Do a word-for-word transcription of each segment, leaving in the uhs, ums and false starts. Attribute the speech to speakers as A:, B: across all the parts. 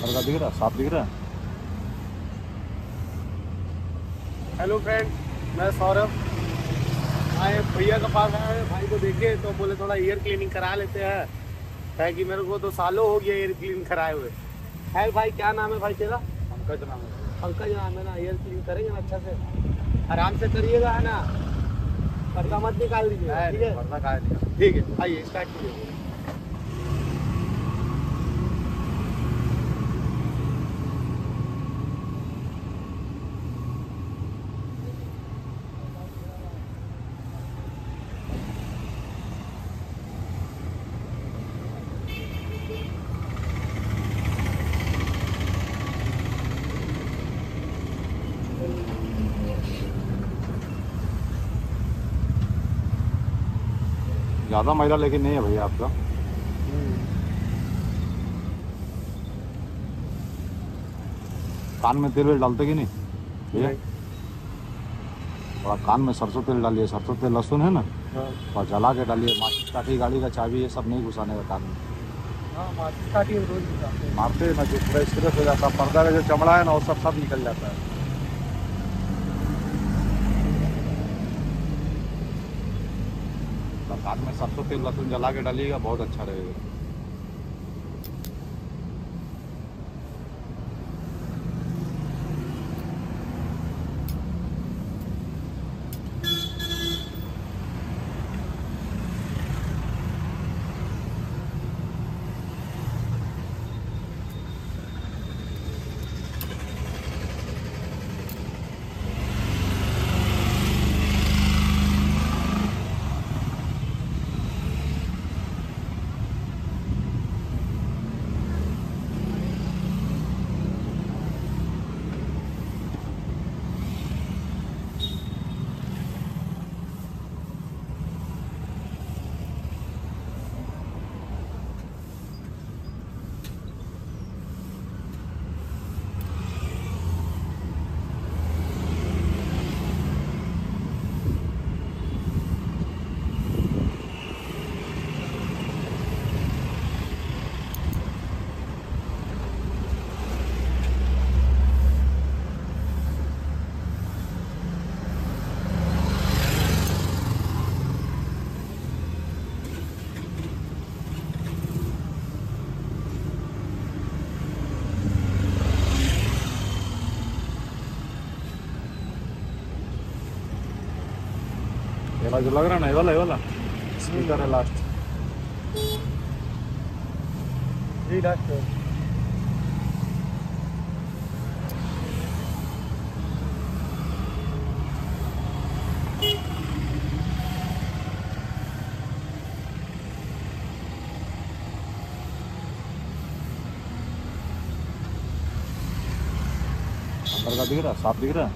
A: अंदर का दिख रहा, साफ दिख रहा है।
B: हेलो फ्रेंड, मैं सौरभ। आए भैया के पास आए, भाई को देखे तो बोले थोड़ा ईयर क्लीनिंग करा लेते हैं। है कि मेरे को तो सालों हो गया ईयर क्लीन कराए हुए। है भाई, क्या नाम है भाई तेरा?
A: पंकज नाम है।
B: पंकज नाम है ना। ईयर क्लीन करेंगे ना अच्छा से, आराम से करिएगा, है ना। पर्दा मत निकाल दीजिएगा, ठीक है?
A: वरना काय नहीं।
B: ठीक है, आइए स्टार्ट कीजिए।
A: ज्यादा मैला लेकिन नहीं है भैया आपका। कान में तेल वेल डालते कि नहीं भैया? थोड़ा कान में सरसों तेल डालिए। सरसों तेल लहसुन है ना,
B: हाँ
A: और जला के डालिए। माचिस काठी, गाड़ी का चाबी, ये सब नहीं घुसाने का कान में।
B: हाँ, माचिस काठी रोज घुसाते हैं।
A: मारते हैं ना, जो पूरा स्क्रैच हो जाता है, पर्दा का जो चमड़ा है ना, वो सब सब निकल जाता है। तो कान में सरसों तेल लहसुन जला के डालिएगा, बहुत अच्छा रहेगा। ये वाला जो लग रहा है ना, ये वाला ये वाला स्पीकर है लास्ट।
B: जी डॉक्टर।
A: अंदर का दिख रहा, साफ दिख रहा है।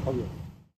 A: हो गया।